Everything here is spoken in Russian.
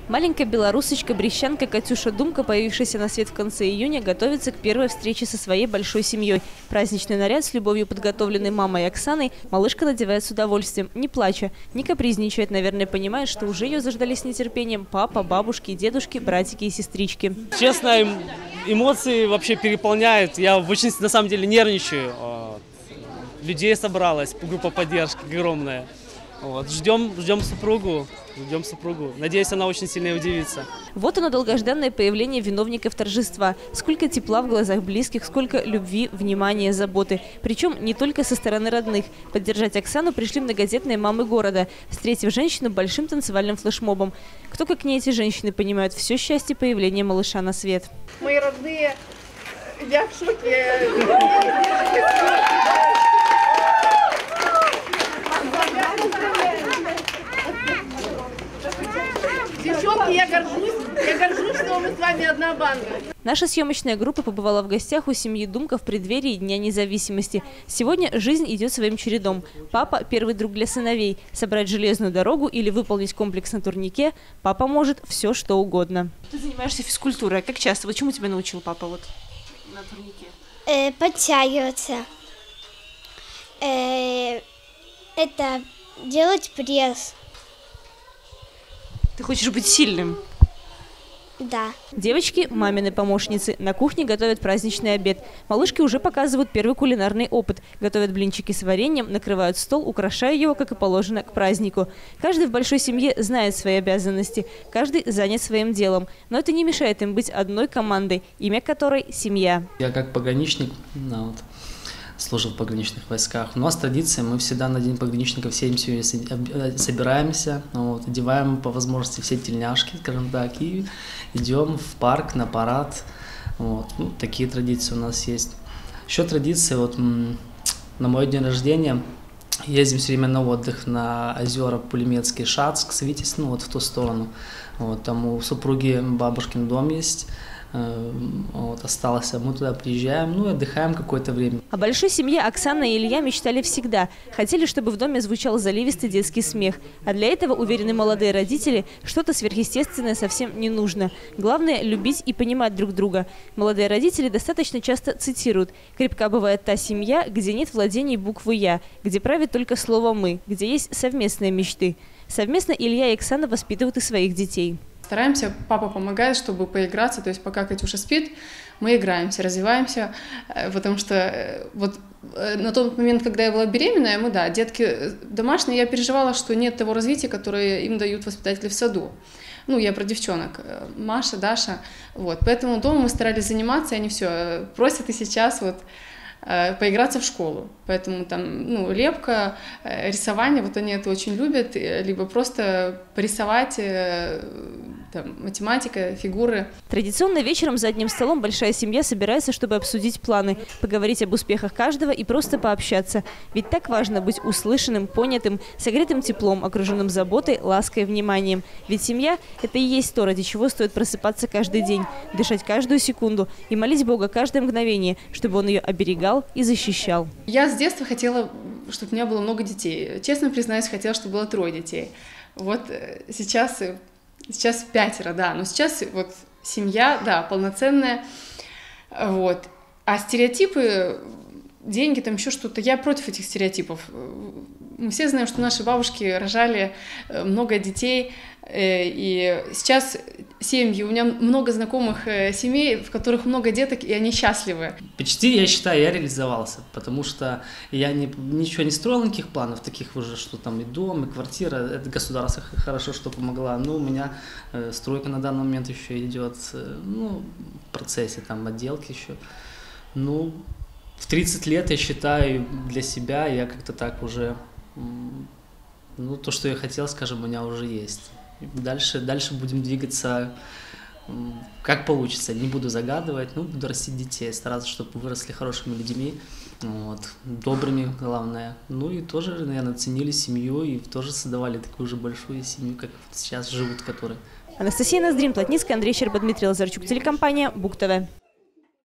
Маленькая белорусочка-брещанка Катюша Думка, появившаяся на свет в конце июня, готовится к первой встрече со своей большой семьей. Праздничный наряд с любовью подготовленный мамой Оксаной малышка надевает с удовольствием, не плача, не капризничает, наверное, понимает, что уже ее заждали с нетерпением папа, бабушки, дедушки, братики и сестрички. Честно, эмоции вообще переполняют. Я очень, на самом деле, нервничаю. Людей собралась, группа поддержки огромная. Вот. Ждем супругу. Надеюсь, она очень сильно удивится. Вот оно, долгожданное появление виновников торжества. Сколько тепла в глазах близких, сколько любви, внимания, заботы. Причем не только со стороны родных. Поддержать Оксану пришли многодетные мамы города, встретив женщину большим танцевальным флешмобом. Кто, как не эти женщины, понимают все счастье появления малыша на свет. Мои родные, я в шоке. Девчонки, я горжусь, что мы с вами одна банда. Наша съемочная группа побывала в гостях у семьи Думка в преддверии Дня независимости. Сегодня жизнь идет своим чередом. Папа – первый друг для сыновей. Собрать железную дорогу или выполнить комплекс на турнике папа может все, что угодно. Ты занимаешься физкультурой. Как часто? Вот чему тебя научил папа вот на турнике? Подтягиваться. Это делать пресс. Ты хочешь быть сильным? Да. Девочки, мамины помощницы, на кухне готовят праздничный обед. Малышки уже показывают первый кулинарный опыт. Готовят блинчики с вареньем, накрывают стол, украшая его, как и положено, к празднику. Каждый в большой семье знает свои обязанности, каждый занят своим делом. Но это не мешает им быть одной командой, имя которой – семья. Я как пограничник, служил в пограничных войсках. У нас традиция, мы всегда на День пограничников всей семьей собираемся, одеваем по возможности все тельняшки, скажем так, и идем в парк на парад. Такие традиции у нас есть. Еще традиция, на мой день рождения ездим все время на отдых на озера Пулеметский, Шацк, Свитязь, в ту сторону. Там у супруги бабушкин дом есть. Осталось, мы туда приезжаем, и отдыхаем какое-то время. О большой семье Оксана и Илья мечтали всегда. Хотели, чтобы в доме звучал заливистый детский смех. А для этого, уверены молодые родители, что-то сверхъестественное совсем не нужно. Главное – любить и понимать друг друга. Молодые родители достаточно часто цитируют: «Крепка бывает та семья, где нет владений буквы «Я», где правит только слово «мы», где есть совместные мечты». Совместно Илья и Оксана воспитывают и своих детей. Стараемся, папа помогает, чтобы поиграться, то есть пока Катюша спит, мы играемся, развиваемся, потому что на тот момент, когда я была беременная, детки домашние, я переживала, что нет того развития, которое им дают воспитатели в саду. Я про девчонок, Маша, Даша, поэтому дома мы старались заниматься, и они все просят и сейчас поиграться в школу. Поэтому там, лепка, рисование, они это очень любят, либо просто порисовать, математика, фигуры. Традиционно вечером за одним столом большая семья собирается, чтобы обсудить планы, поговорить об успехах каждого и просто пообщаться. Ведь так важно быть услышанным, понятым, согретым теплом, окруженным заботой, лаской, вниманием. Ведь семья – это и есть то, ради чего стоит просыпаться каждый день, дышать каждую секунду и молить Бога каждое мгновение, чтобы Он ее оберегал и защищал. Я с детства хотела, чтобы у меня было много детей. Честно признаюсь, хотела, чтобы было 3 детей. Сейчас 5, но сейчас семья, полноценная. А стереотипы, деньги, еще что-то, я против этих стереотипов. Мы все знаем, что наши бабушки рожали много детей, и сейчас семьи, у меня много знакомых семей, в которых много деток, и они счастливы. Почти, я считаю, я реализовался, потому что я ничего не строил, никаких планов таких уже, что там и дом, и квартира, это государство хорошо, что помогла, но у меня стройка на данный момент еще идет, в процессе отделки еще, в 30 лет, я считаю, для себя я как-то так уже, то, что я хотел, скажем, у меня уже есть. Дальше будем двигаться, как получится. Не буду загадывать, буду растить детей, стараться, чтобы выросли хорошими людьми, добрыми, главное. И тоже, наверное, ценили семью и тоже создавали такую же большую семью, как сейчас живут, которые. Анастасия Ноздрин, Плотницкая, Андрей Щерба, Дмитрий Лазарчук, телекомпания БУК ТВ.